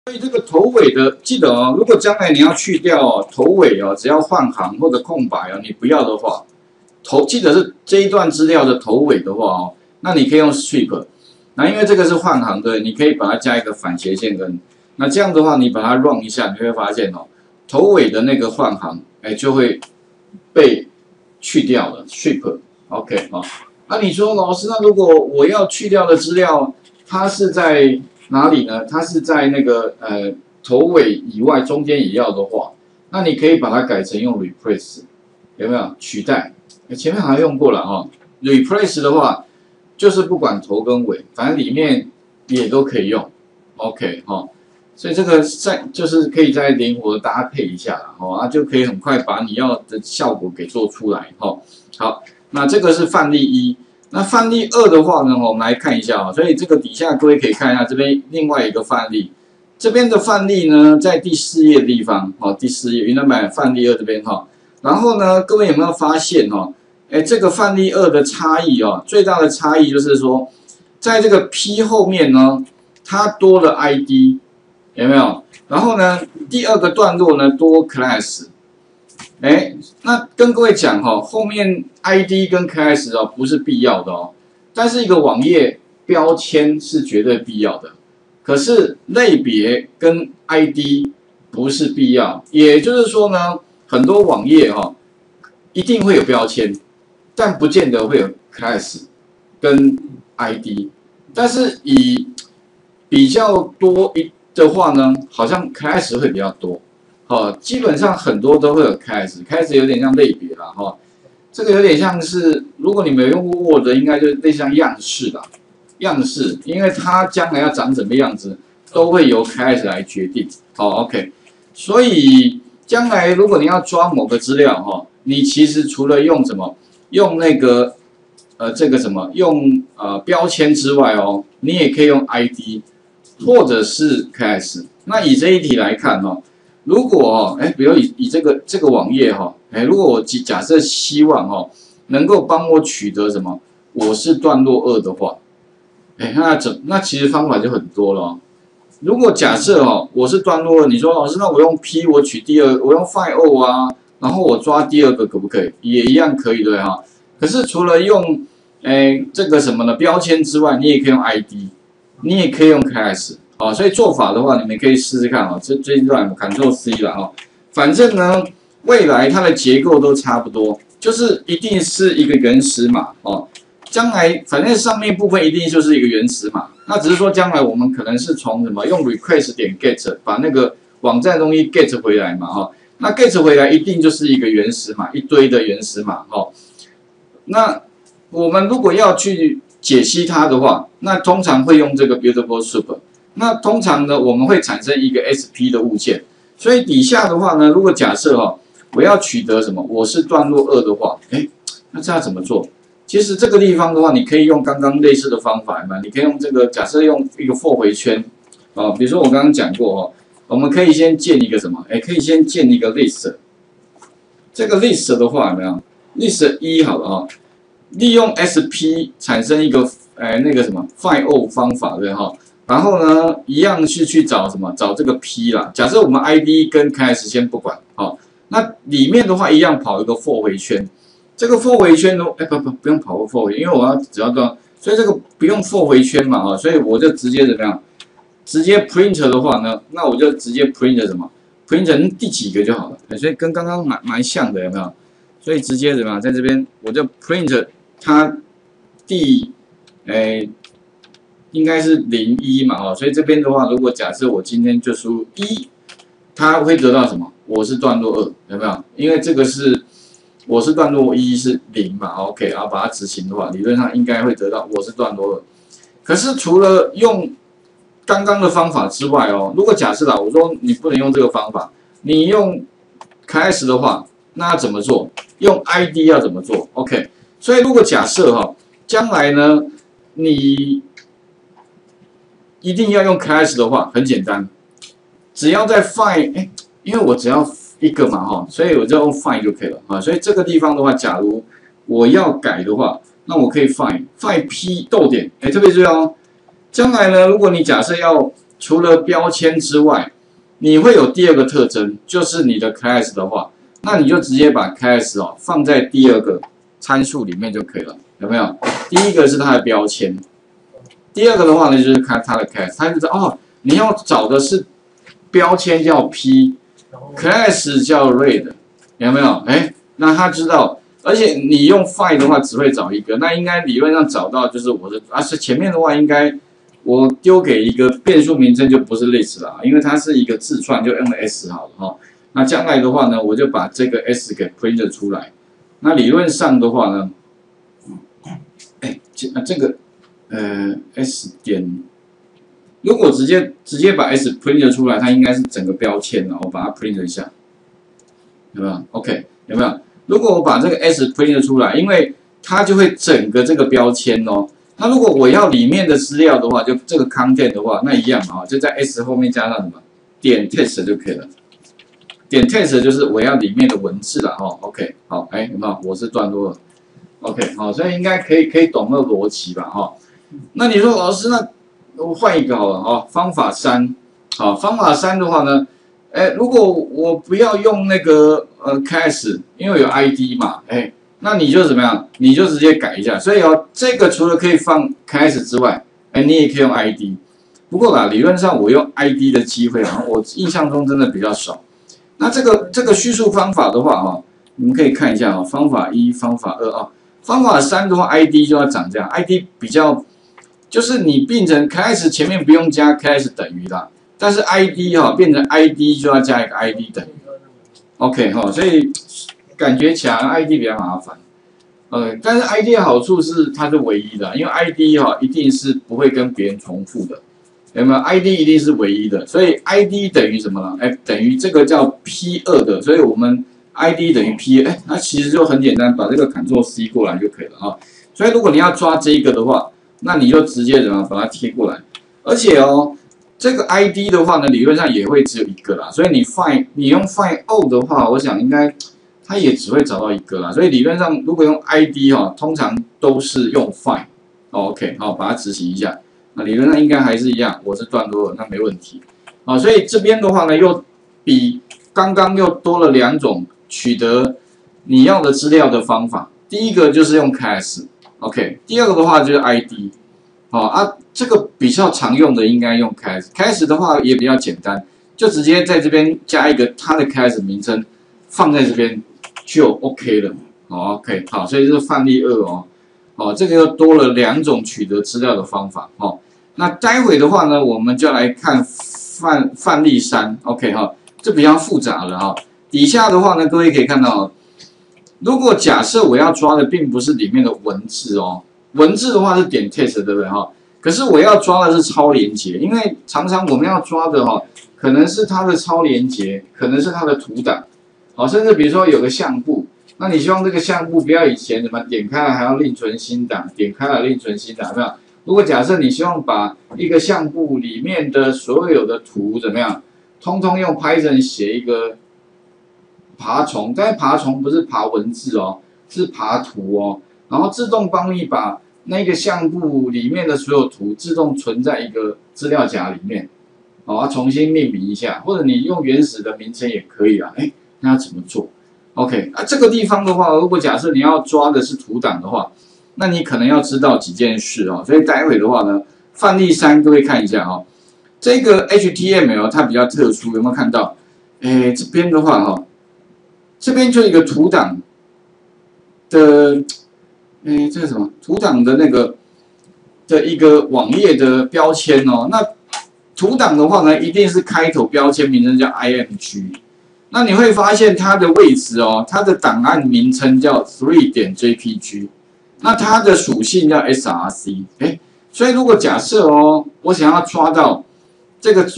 所以这个头尾的，记得哦，如果将来你要去掉哦，头尾哦，只要换行或者空白哦，你不要的话，记得是这一段资料的头尾的话哦，那你可以用 strip。那因为这个是换行的，你可以把它加一个反斜线根。那这样的话，你把它 run 一下，你会发现哦，头尾的那个换行，就会被去掉了 strip。OK 哦，那你说老师，那如果我要去掉的资料，它是在哪里呢？它是在那个头尾以外，中间也要的话，那你可以把它改成用 replace， 有没有取代？前面好像用过了哈。replace 的话，就是不管头跟尾，反正里面也都可以用。OK 哈，所以这个就是可以再灵活的搭配一下啦，哦，就可以很快把你要的效果给做出来哈。好，那这个是范例一。那范例2的话呢，我们来看一下啊，所以这个底下各位可以看一下这边另外一个范例，这边的范例呢在第4页的地方，哦，第4页云端版范例2这边哈，然后呢，各位有没有发现哈，这个范例2的差异哦，最大的差异就是说，在这个 P 后面呢，它多了 ID， 有没有？然后呢，第2个段落呢多 class。那跟各位讲哈，后面 ID 跟 class 哦不是必要的哦，但是一个网页标签是绝对必要的，可是类别跟 ID 不是必要，也就是说呢，很多网页哈一定会有标签，但不见得会有 class 跟 ID， 但是以比较多的话呢，好像 class 会比较多。基本上很多都会有 class 有点像类别啦，这个有点像是，如果你没有用过 Word， 应该就类似像样式啦，样式，因为它将来要长什么样子，都会由 class 来决定。OK， 所以将来如果你要抓某个资料，你其实除了用什么，用那个这个什么，用标签之外哦，你也可以用 ID 或者是 class。那以这一题来看哦。如果比如以这个网页如果我假设希望能够帮我取得什么，我是段落2的话，那其实方法就很多了。如果假设我是段落2，你说老师，那我用 P 我取第2，我用 find all 啊，然后我抓第2个可不可以？也一样可以对哈。可是除了用这个什么呢标签之外，你也可以用 ID， 你也可以用 class。所以做法的话，你们可以试试看这一段 Ctrl C 了反正呢，未来它的结构都差不多，就是一定是一个原始码将来反正上面部分一定就是一个原始码，那只是说将来我们可能是从什么用 request 点 get 把那个网站东西 get 回来嘛那 get 回来一定就是一个原始码，一堆的原始码那我们如果要去解析它的话，那通常会用这个 Beautiful Soup。那通常呢，我们会产生一个 SP 的物件，所以底下的话呢，如果假设我要取得什么，我是段落2的话，那这要怎么做？其实这个地方的话，你可以用刚刚类似的方法嘛，你可以用这个假设用一个 for 回圈比如说我刚刚讲过我们可以先建一个什么，可以先建一个 list， 这个 list 的话有没有 list 1好了利用 SP 产生一个那个什么 find all 方法对然后呢，一样是去找什么？找这个 P 啦。假设我们 ID 跟 class 先不管，那里面的话一样跑一个 for 回圈。这个 for 回圈不用跑过 for 回圈，因为我只要到，所以这个不用 for 回圈嘛所以我就直接怎么样？直接 print 的话呢，那我就直接 print 什么 ？print 第几个就好了。所以跟刚刚蛮像的，有没有？所以直接怎么样？在这边我就 print 它第应该是01嘛所以这边的话，如果假设我今天就输入1，它会得到什么？我是段落2，有没有？因为这个是我是段落1是0嘛 ，OK， 然后把它执行的话，理论上应该会得到我是段落2。可是除了用刚刚的方法之外如果假设啦，我说你不能用这个方法，你用 class 的话，那要怎么做？用 ID 要怎么做 ？OK， 所以如果假设将来呢，你一定要用 class 的话，很简单，只要在 find， 因为我只要一个嘛所以我就用 find 就可以了所以这个地方的话，假如我要改的话，那我可以 find P 逗点，特别重要将来呢，如果你假设要除了标签之外，你会有第二个特征，就是你的 class 的话，那你就直接把 class 放在第二个参数里面就可以了，有没有？第一个是它的标签，第二个的话呢就是看它的 class， 它就知道你要找的是标签叫 P，class 叫 read， 有没有？那他知道。而且你用 find 的话只会找一个，那应该理论上找到就是我的，是前面的话应该我丢给一个变数名称就不是 list 了，因为它是一个字串，就用 s 好了哈。那将来的话呢，我就把这个 s 给 print 出来。那理论上的话呢，这个s 点，如果直接把 s print 出来，它应该是整个标签了，我把它 print 一下，有没有 ？OK， 有没有？如果我把这个 s print 出来，因为它就会整个这个标签哦。那如果我要里面的资料的话，就这个 content 的话，那一样嘛，就在 s 后面加上什么点 text 就可以了。点 text 就是我要里面的文字了哈。OK， 好，有没有？我是段落了。OK， 好，所以应该可以懂那个逻辑吧哈。那你说老师，那我换一个好了哈。方法3，好，方法3的话呢？如果我不要用那个class， 因为有 ID 嘛，那你就怎么样？你就直接改一下。所以这个除了可以放 class 之外，你也可以用 ID。不过啦，理论上我用 ID 的机会我印象中真的比较少。那这个叙述方法的话你们可以看一下方法1、方法2方法3的话 ID 就要长这样 ，ID 比较就是你变成 class 前面不用加 class 等于啦。但是 ID 变成 ID 就要加一个 ID 等于 ，OK 所以感觉起来 ID 比较麻烦，但是 ID 的好处是它是唯一的，因为 ID 一定是不会跟别人重复的，有没有 ？ID 一定是唯一的，所以 ID 等于什么呢？等于这个叫 P2 的，所以我们 ID 等于 P， 那其实就很简单，把这个 Ctrl+C 过来就可以了所以如果你要抓这一个的话，那你就直接怎么把它贴过来，而且这个 ID 的话呢，理论上也会只有一个啦，所以你用 find all 的话，我想应该它也只会找到一个啦，所以理论上如果用 ID 通常都是用 find，OK， 好，把它执行一下，那理论上应该还是一样，我是段落，那没问题，所以这边的话呢，又比刚刚又多了2种取得你要的资料的方法，第一个就是用 class，OK， 第二个的话就是 ID。这个比较常用的应该用 class 的话也比较简单，就直接在这边加一个它的 class 名称，放在这边就 OK 了。OK， 好，所以这是范例2这个又多了2种取得资料的方法那待会的话呢，我们就来看范例3 ，OK 这比较复杂了底下的话呢，各位可以看到如果假设我要抓的并不是里面的文字文字的话是点 text 对不对可是我要抓的是超连结，因为常常我们要抓的可能是它的超连结，可能是它的图档，甚至比如说有个相簿，那你希望这个相簿不要以前怎么点开了还要另存新档，点开了另存新档，有没有？如果假设你希望把一个相簿里面的所有的图怎么样，通通用 Python 写一个爬虫，但是爬虫不是爬文字是爬图然后自动帮你把那个相簿里面的所有图自动存在一个资料夹里面，重新命名一下，或者你用原始的名称也可以啦。那要怎么做 ？OK， 这个地方的话，如果假设你要抓的是图档的话，那你可能要知道几件事所以待会的话呢，范例3各位看一下这个 HTML 它比较特殊，有没有看到？这边的话这边就一个图档的。这是什么？图档的那个的一个网页的标签那图档的话呢，一定是开头标签名称叫 img。那你会发现它的位置它的档案名称叫 3.jpg， 那它的属性叫 src。所以如果假设我想要抓到这个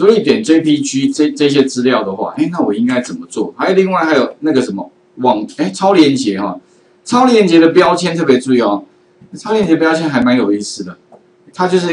3.jpg 这些资料的话，那我应该怎么做？另外还有那个什么超连结超连结的标签特别注意超连结标签还蛮有意思的，它就是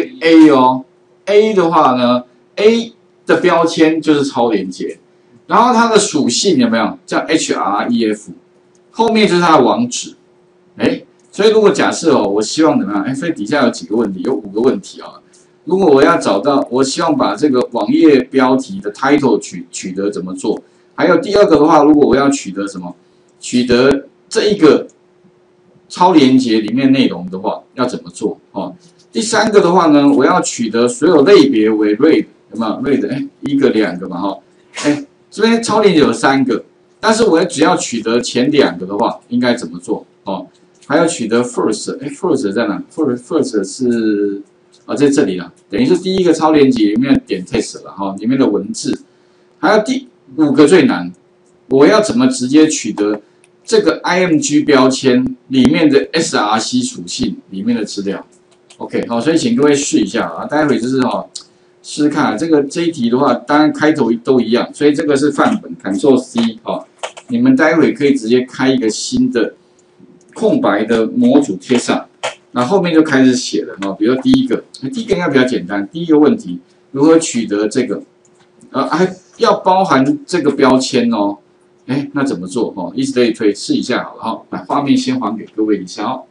A 的话呢 ，A 的标签就是超连结，然后它的属性有没有叫 href， 后面就是它的网址，所以如果假设我希望怎么样？所以底下有几个问题，有5个问题如果我要找到，我希望把这个网页标题的 title 取得怎么做？还有第二个的话，如果我要取得什么？取得这一个超连结里面内容的话，要怎么做？哦，第三个的话呢，我要取得所有类别为 read， 有没有 read？ 哎，一个两个嘛，哈，哎，这边超连结有3个，但是我只要取得前2个的话，应该怎么做？哦，还有取得 first， 哎 ，first 在哪 ？first 是在这里了，等于是第一个超连结里面点 text 了哈，里面的文字。还有第5个最难，我要怎么直接取得这个 IMG 标签里面的 SRC 属性里面的资料 ？OK， 好，所以请各位试一下啊，待会就是试试看啊。这一题的话，当然开头都一样，所以这个是范本 ，Ctrl C 啊，你们待会可以直接开一个新的空白的模组贴上。那后面就开始写了哈，比如说第一个应该比较简单。第一个问题，如何取得这个？还要包含这个标签哦。哎，那怎么做？哦，以此类推，试一下好了哈。把画面先还给各位一下哦。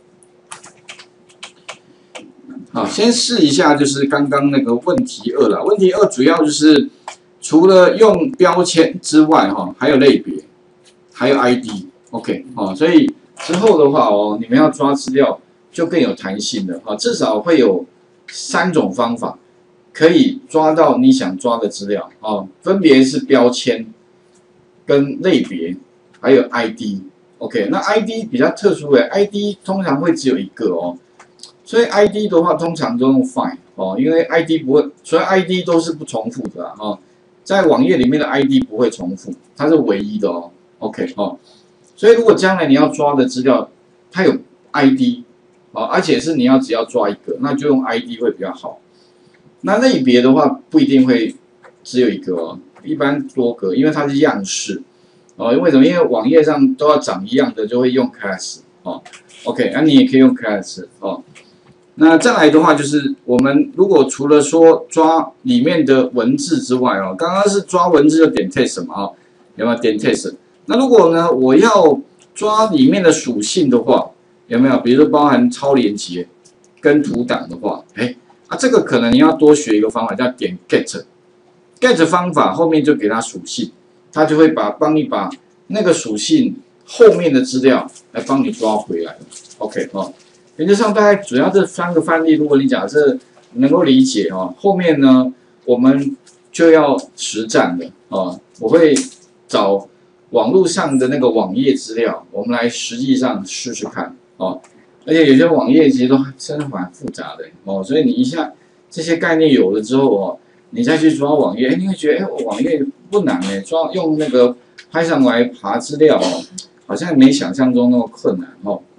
好，先试一下，就是刚刚那个问题2了。问题2主要就是除了用标签之外哈，还有类别，还有 ID。OK， 哦，所以之后的话哦，你们要抓资料。就更有弹性了啊，至少会有3种方法可以抓到你想抓的资料啊，分别是标签、跟类别，还有 ID。OK， 那 ID 比较特殊的 ，ID 通常会只有1个哦，所以 ID 的话通常都用 find 哦，因为 ID 不会，所以 ID 都是不重复的啊，在网页里面的 ID 不会重复，它是唯一的哦。OK 哦，所以如果将来你要抓的资料，它有 ID。而且是你只要抓1个，那就用 ID 会比较好。那类别的话不一定会只有1个哦，一般多个，因为它是样式哦。为什么？因为网页上都要长一样的，就会用 class 哦。OK， 那你也可以用 class 哦。那再来的话就是我们如果除了说抓里面的文字之外哦，刚刚是抓文字就点 text 嘛哦，有没有点 text？ 那如果呢我要抓里面的属性的话。有没有？比如说包含超连结跟图档的话，这个可能你要多学一个方法，叫点 get 方法，后面就给它属性，它就会帮你把那个属性后面的资料来帮你抓回来了。OK 哦，原则上大概主要这3个范例，如果你假设能够理解哦，后面呢我们就要实战了哦，我会找网络上的那个网页资料，我们来实际上试试看。哦，而且有些网页其实都真的蛮复杂的哦，所以你一下这些概念有了之后哦，你再去抓网页，你会觉得网页不难抓用那个Python来爬资料哦，好像没想象中那么困难哦。